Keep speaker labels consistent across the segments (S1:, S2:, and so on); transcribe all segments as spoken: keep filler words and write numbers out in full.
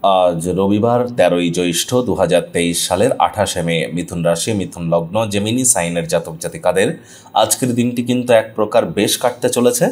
S1: আজ রবিবার তেরোই জ্যৈষ্ঠ দু হাজার তেইশ সালের আঠাশে মে। মিথুন রাশি, মিথুন লগ্ন, জেমিনি সাইনের জাতক জাতিকাদের আজকের দিনটি কিন্তু এক প্রকার বেশ কাটতে চলেছে।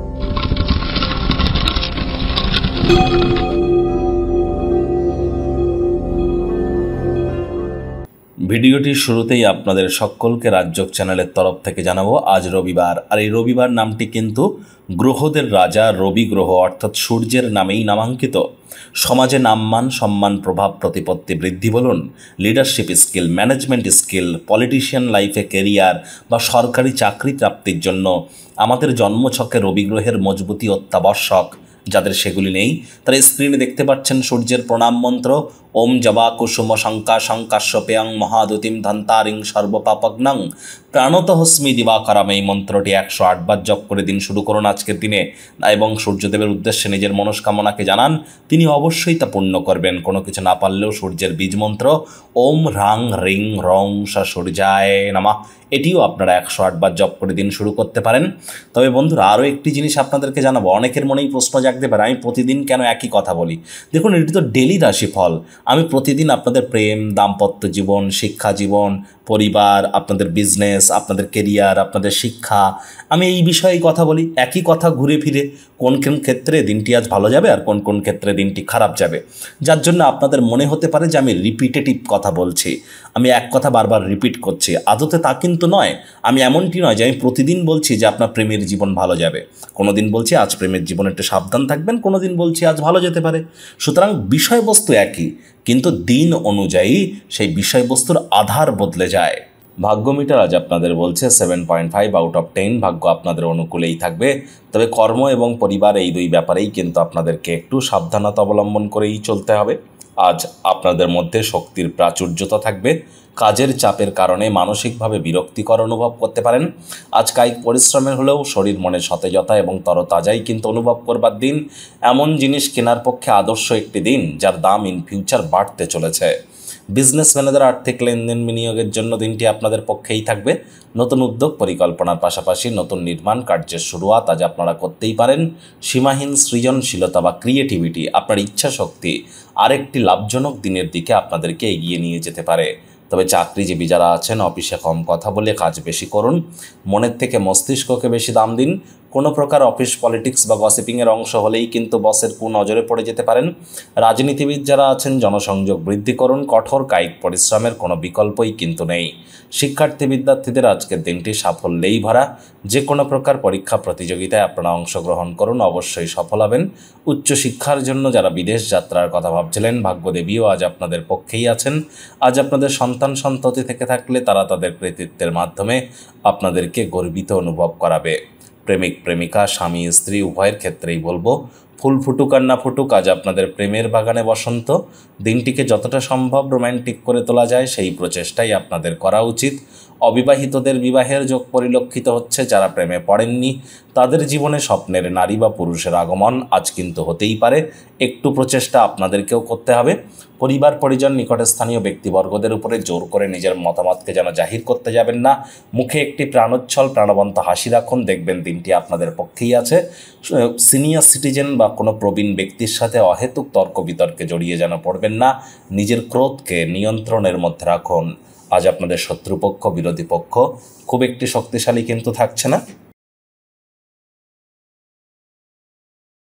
S1: ভিডিওটির শুরুতেই আপনাদের সকলকে রাজযোগ চ্যানেলের তরফ থেকে জানাবো আজ রবিবার, আর এই রবিবার নামটি কিন্তু গ্রহদের রাজা রবি গ্রহ অর্থাৎ সূর্যের নামেই নামাঙ্কিত। সমাজে নামমান, সম্মান, প্রভাব, প্রতিপত্তি বৃদ্ধি বলুন, leadership skill, management skill, politician লাইফে কেরিয়ার বা সরকারি চাকরি প্রাপ্তির জন্য আমাদের জন্মছকে রবি গ্রহের মজবুতি অত্যাবশ্যক। যাদের সেগুলি নেই তারা স্ক্রিনে দেখতে পাচ্ছেন সূর্যের প্রণাম মন্ত্র ওম জবা কুসুম শঙ্কা শঙ্কাশ্যপেয়ং মহাদুতিম ধন্তারিং সর্বপাপগ্নং প্রাণত হস্মি দিবাকরাম। এই মন্ত্রটি একশো আটবার জপ করে দিন শুরু করুন আজকের দিনে এবং সূর্যদেবের উদ্দেশ্যে নিজের মনস্কামনাকে জানান, তিনি অবশ্যই তা পূর্ণ করবেন। কোনো কিছু না পারলেও সূর্যের বীজ মন্ত্র ওম রাং রিং রং সা সূর্যায় নমঃ এটিও আপনারা একশো আটবার জপ করে দিন শুরু করতে পারেন। তবে বন্ধুরা, আরও একটি জিনিস আপনাদেরকে জানাবো। অনেকের মনেই প্রশ্ন জাগতে পারে, আমি প্রতিদিন কেন একই কথা বলি? দেখুন, এটি তো ডেলি রাশিফল। আমি প্রতিদিন আপনাদের প্রেম, দাম্পত্য জীবন, শিক্ষা জীবন, পরিবার, আপনাদের বিজনেস, আপনাদের কেরিয়ার, আপনাদের শিক্ষা, আমি এই বিষয়ে কথা বলি। একই কথা ঘুরে ফিরে কোন কোন ক্ষেত্রে দিনটি আজ ভালো যাবে আর কোন কোন ক্ষেত্রে দিনটি খারাপ যাবে, যার জন্য আপনাদের মনে হতে পারে যে আমি রিপিটেটিভ কথা বলছি, আমি এক কথা বারবার রিপিট করছি। আদতে তা কিন্তু নয়। আমি এমনটি নয় যে আমি প্রতিদিন বলছি যে আপনার প্রেমের জীবন ভালো যাবে। কোনো দিন বলছি আজ প্রেমের জীবনে একটু সাবধান থাকবেন, কোনো দিন বলছি আজ ভালো যেতে পারে। সুতরাং বিষয়বস্তু একই, কিন্তু দিন অনুযায়ী সেই বিষয়বস্তুর আধার বদলে যায়। ভাগ্য মিটার আজ আপনাদের বলছে seven point five out of ten. ভাগ্য আপনাদের অনুকূলেই থাকবে, তবে কর্ম এবং পরিবার এই দুই ব্যাপারেই কিন্তু আপনাদেরকে একটু সাবধানতা অবলম্বন করেই চলতে হবে। আজ আপনাদের মধ্যে শক্তির প্রাচুর্যতা থাকবে। কাজের চাপের কারণে মানসিকভাবে বিরক্তিকর অনুভব করতে পারেন। আজ কায়িক পরিশ্রমের হলেও শরীর মনে সতেজতা এবং তরতাজাই কিন্তু অনুভব করবার দিন। এমন জিনিস কেনার পক্ষে আদর্শ একটি দিন যার দাম ইন ফিউচার বাড়তে চলেছে। বিজনেসম্যানেদের আর্থিক লেনদেন বিনিয়োগের জন্য দিনটি আপনাদের পক্ষেই থাকবে। নতুন উদ্যোগ পরিকল্পনার পাশাপাশি নতুন নির্মাণ কার্যের শুরুয়াত আজ আপনারা করতেই পারেন। সীমাহীন সৃজনশীলতা বা ক্রিয়েটিভিটি, আপনার ইচ্ছা শক্তি আরেকটি লাভজনক দিনের দিকে আপনাদেরকে এগিয়ে নিয়ে যেতে পারে। তবে চাকরিজীবী যারা আছেন, অফিসে কম কথা বলে কাজ বেশি করুন। মনের থেকে মস্তিষ্ককে বেশি দাম দিন। কোনো প্রকার অফিস পলিটিক্স বা গসিপিংয়ের অংশ হলেই কিন্তু বসের কুনজরে পড়ে যেতে পারেন। রাজনীতিবিদ যারা আছেন, জনসংযোগ বৃদ্ধি করুন। কঠোর কায়িক পরিশ্রমের কোনো বিকল্পই কিন্তু নেই। শিক্ষার্থী বিদ্যার্থীদের আজকের দিনটি সাফল্যেই ভরা। যে কোনো প্রকার পরীক্ষা প্রতিযোগিতায় আপনারা অংশগ্রহণ করুন, অবশ্যই সফল হবেন। উচ্চশিক্ষার জন্য যারা বিদেশ যাত্রার কথা ভাবছিলেন, ভাগ্যদেবীও আজ আপনাদের পক্ষেই আছেন। আজ আপনাদের সন্তান সন্ততি থেকে থাকলে তারা তাদের কৃতিত্বের মাধ্যমে আপনাদেরকে গর্বিত অনুভব করাবে। প্রেমিক প্রেমিকা, স্বামী স্ত্রী উভয়ের ক্ষেত্রেই বলবো, ফুল ফুটুক আর না ফুটুক, আজ আপনাদের প্রেমের বাগানে বসন্ত। দিনটিকে যতটা সম্ভব রোম্যান্টিক করে তোলা যায় সেই প্রচেষ্টাই আপনাদের করা উচিত। অবিবাহিতদের বিবাহের যোগ পরিলক্ষিত হচ্ছে। যারা প্রেমে পড়েননি তাদের জীবনে স্বপ্নের নারী বা পুরুষের আগমন আজ কিন্তু হতেই পারে। একটু প্রচেষ্টা আপনাদেরকেও করতে হবে। পরিবার পরিজন, নিকটস্থানীয় ব্যক্তিবর্গদের উপরে জোর করে নিজের মতামতকে যেন জাহির করতে যাবেন না। মুখে একটি প্রাণোচ্ছল প্রাণবন্ত হাসি রাখুন, দেখবেন দিনটি আপনাদের পক্ষেই আছে। সিনিয়র সিটিজেন বা কোনো প্রবীণ ব্যক্তির সাথে অহেতুক তর্ক বিতর্কে জড়িয়ে যেন পড়বেন না। নিজের ক্রোধকে নিয়ন্ত্রণের মধ্যে রাখুন। আজ আপনাদের শত্রুপক্ষ, বিরোধী পক্ষ খুব একটি শক্তিশালী কিন্তু থাকছে না।